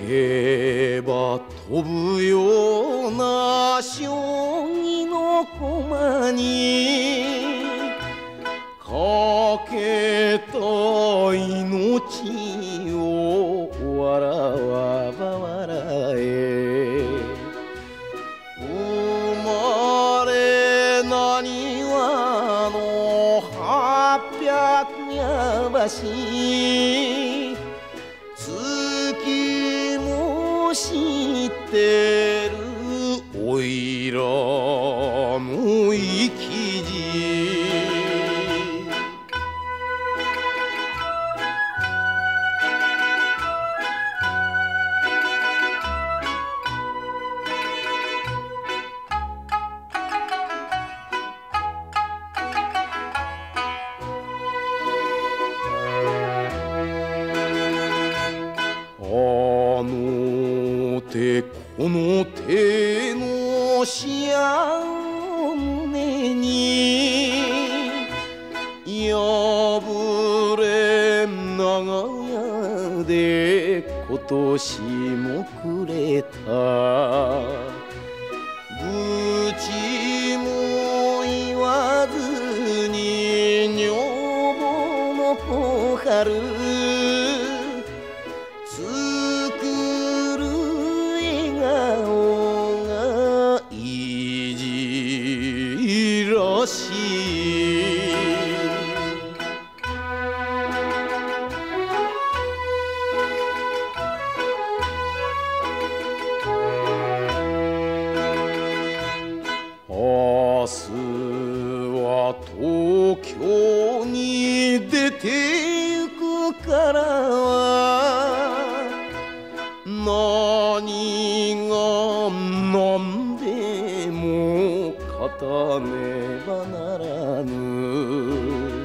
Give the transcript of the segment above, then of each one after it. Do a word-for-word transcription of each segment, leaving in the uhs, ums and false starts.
けば飛ぶような将棋の駒にかけた命を笑わば笑え生まれなにわの八百やばし月も知ってるおいらの生き字あの手この手のしあ胸に破れ長屋で今年もくれた愚痴も言わずに女房の小春作る笑顔がいじらしい明日は東京に出てゆくからは何が何でも勝たねばならぬ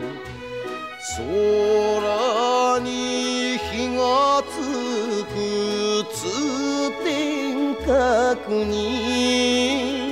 空に火がつく通天閣に